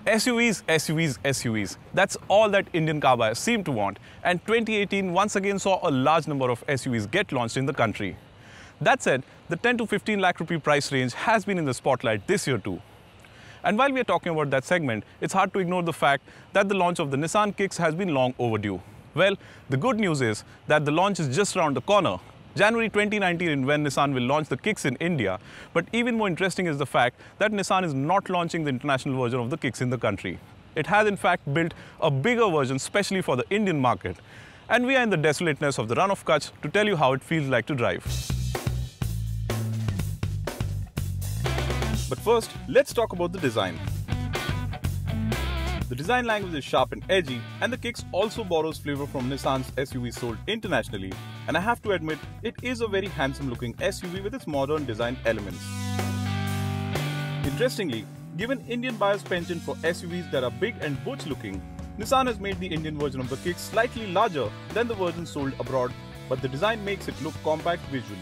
SUVs, SUVs, SUVs. That's all that Indian car buyers seem to want, and 2018 once again saw a large number of SUVs get launched in the country. That said, the 10 to 15 lakh rupee price range has been in the spotlight this year too. And while we are talking about that segment, it's hard to ignore the fact that the launch of the Nissan Kicks has been long overdue. Well, the good news is that the launch is just around the corner. January 2019 when Nissan will launch the Kicks in India, but even more interesting is the fact that Nissan is not launching the international version of the Kicks in the country. It has in fact built a bigger version specially for the Indian market. And we are in the desolateness of the run of Kutch to tell you how it feels like to drive. But first, let's talk about the design. The design language is sharp and edgy, and the Kicks also borrows flavor from Nissan's SUVs sold internationally, and I have to admit, it is a very handsome looking SUV with its modern design elements. Interestingly, given Indian buyers' penchant for SUVs that are big and butch looking, Nissan has made the Indian version of the Kicks slightly larger than the version sold abroad, but the design makes it look compact visually.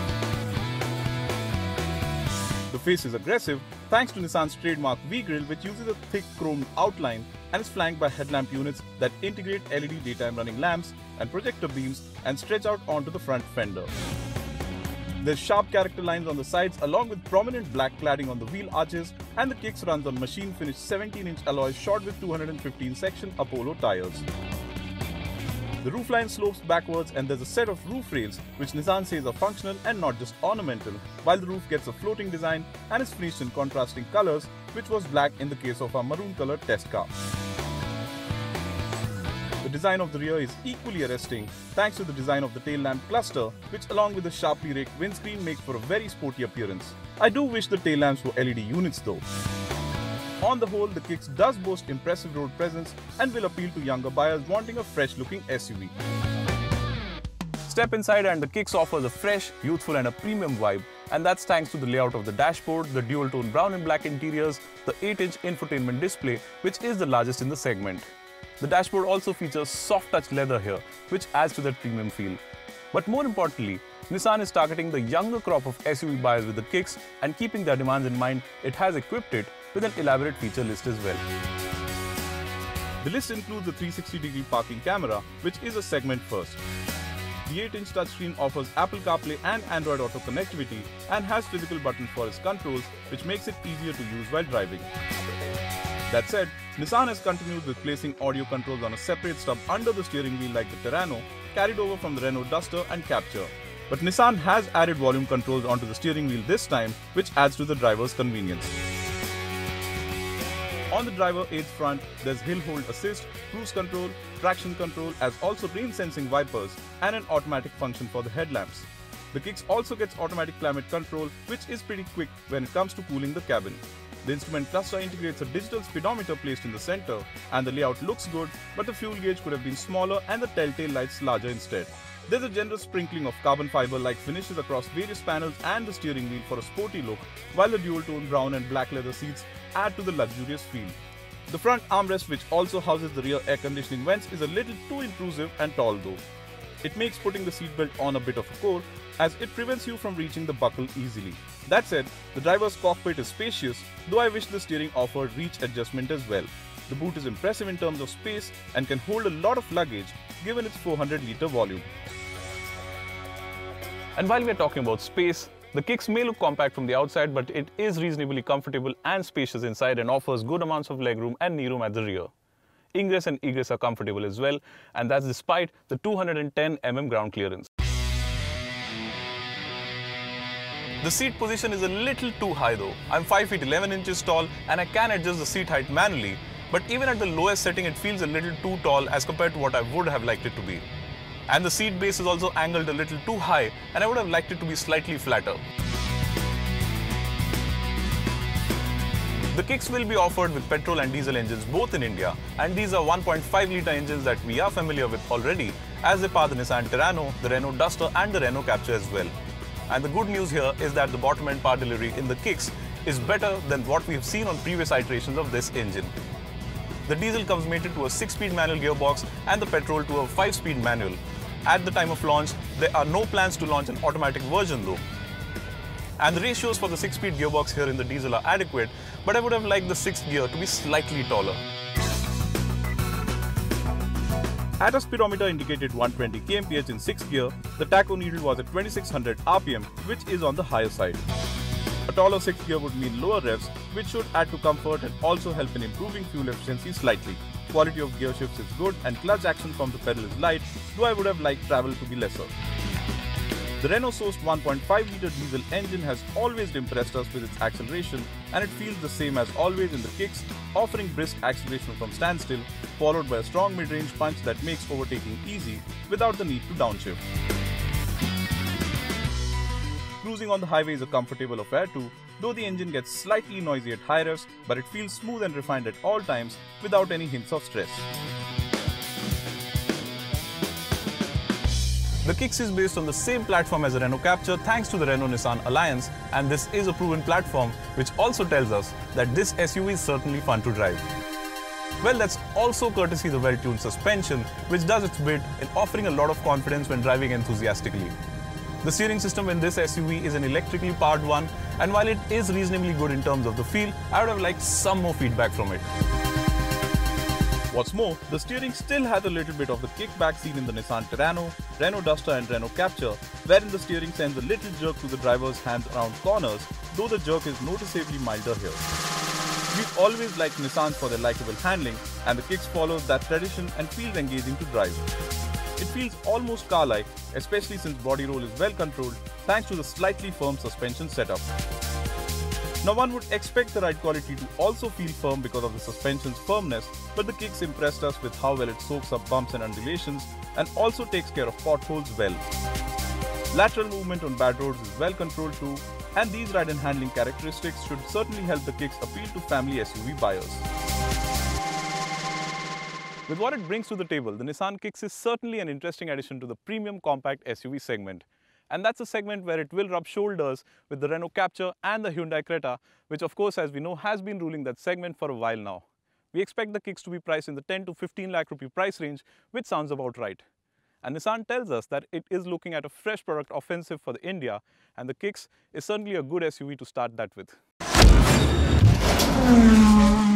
The face is aggressive thanks to Nissan's trademark V-grille, which uses a thick chrome outline and is flanked by headlamp units that integrate LED daytime running lamps and projector beams and stretch out onto the front fender. There's sharp character lines on the sides along with prominent black cladding on the wheel arches, and the Kicks runs on machine-finished 17-inch alloys shod with 215 section Apollo tires. The roofline slopes backwards and there's a set of roof rails which Nissan says are functional and not just ornamental, while the roof gets a floating design and is finished in contrasting colors, which was black in the case of our maroon colored test car. The design of the rear is equally arresting thanks to the design of the tail lamp cluster, which along with the sharply raked windscreen makes for a very sporty appearance. I do wish the tail lamps were LED units though. On the whole, the Kicks does boast impressive road presence and will appeal to younger buyers wanting a fresh-looking SUV. Step inside and the Kicks offers a fresh, youthful and a premium vibe, and that's thanks to the layout of the dashboard, the dual-tone brown and black interiors, the 8-inch infotainment display, which is the largest in the segment. The dashboard also features soft-touch leather here, which adds to that premium feel. But more importantly, Nissan is targeting the younger crop of SUV buyers with the Kicks, and keeping their demands in mind, it has equipped it with an elaborate feature list as well. The list includes the 360-degree parking camera, which is a segment first. The 8-inch touchscreen offers Apple CarPlay and Android Auto connectivity and has physical buttons for its controls, which makes it easier to use while driving. That said, Nissan has continued with placing audio controls on a separate stub under the steering wheel like the Terrano, carried over from the Renault Duster and Captur. But Nissan has added volume controls onto the steering wheel this time, which adds to the driver's convenience. On the driver aids front, there's hill hold assist, cruise control, traction control, as also rain sensing wipers and an automatic function for the headlamps. The Kicks also gets automatic climate control, which is pretty quick when it comes to cooling the cabin. The instrument cluster integrates a digital speedometer placed in the center, and the layout looks good, but the fuel gauge could have been smaller and the telltale lights larger instead. There's a generous sprinkling of carbon fiber-like finishes across various panels and the steering wheel for a sporty look, while the dual-tone brown and black leather seats add to the luxurious feel. The front armrest, which also houses the rear air conditioning vents, is a little too intrusive and tall though. It makes putting the seatbelt on a bit of a chore, as it prevents you from reaching the buckle easily. That said, the driver's cockpit is spacious, though I wish the steering offered reach adjustment as well. The boot is impressive in terms of space and can hold a lot of luggage given its 400-litre volume. And while we are talking about space, the Kicks may look compact from the outside, but it is reasonably comfortable and spacious inside and offers good amounts of legroom and kneeroom at the rear. Ingress and egress are comfortable as well, and that's despite the 210 mm ground clearance. The seat position is a little too high though. I'm 5 feet 11 inches tall and I can adjust the seat height manually, but even at the lowest setting it feels a little too tall as compared to what I would have liked it to be. And the seat base is also angled a little too high, and I would have liked it to be slightly flatter. The Kicks will be offered with petrol and diesel engines both in India, and these are 1.5-litre engines that we are familiar with already, as they power the Nissan Terrano, the Renault Duster and the Renault Captur as well. And the good news here is that the bottom-end power delivery in the Kicks is better than what we've seen on previous iterations of this engine. The diesel comes mated to a 6-speed manual gearbox and the petrol to a 5-speed manual. At the time of launch, there are no plans to launch an automatic version though. And the ratios for the 6-speed gearbox here in the diesel are adequate, but I would have liked the 6th gear to be slightly taller. At a speedometer indicated 120 kmph in 6th gear, the tacho needle was at 2600 rpm, which is on the higher side. A taller 6th gear would mean lower revs, which should add to comfort and also help in improving fuel efficiency slightly. Quality of gear shifts is good and clutch action from the pedal is light, though I would have liked travel to be lesser. The Renault-sourced 1.5-litre diesel engine has always impressed us with its acceleration, and it feels the same as always in the kicks, offering brisk acceleration from standstill, followed by a strong mid-range punch that makes overtaking easy without the need to downshift. Cruising on the highway is a comfortable affair too, though the engine gets slightly noisy at high revs, but it feels smooth and refined at all times without any hints of stress. The Kicks is based on the same platform as the Renault Captur thanks to the Renault-Nissan alliance, and this is a proven platform which also tells us that this SUV is certainly fun to drive. Well, that's also courtesy the well-tuned suspension, which does its bit in offering a lot of confidence when driving enthusiastically. The steering system in this SUV is an electrically powered one, and while it is reasonably good in terms of the feel, I would have liked some more feedback from it. What's more, the steering still had a little bit of the kickback seen in the Nissan Terrano, Renault Duster and Renault Captur, wherein the steering sends a little jerk to the driver's hands around corners, though the jerk is noticeably milder here. We've always liked Nissans for their likeable handling, and the Kicks follows that tradition and feels engaging to drive. It feels almost car-like, especially since body roll is well controlled thanks to the slightly firm suspension setup. Now one would expect the ride quality to also feel firm because of the suspension's firmness, but the Kicks impressed us with how well it soaks up bumps and undulations and also takes care of potholes well. Lateral movement on bad roads is well controlled too, and these ride and handling characteristics should certainly help the Kicks appeal to family SUV buyers. With what it brings to the table, the Nissan Kicks is certainly an interesting addition to the premium compact SUV segment. And that's a segment where it will rub shoulders with the Renault Captur and the Hyundai Creta, which of course, as we know, has been ruling that segment for a while now. We expect the Kicks to be priced in the 10 to 15 lakh rupee price range, which sounds about right. And Nissan tells us that it is looking at a fresh product offensive for the India, and the Kicks is certainly a good SUV to start that with.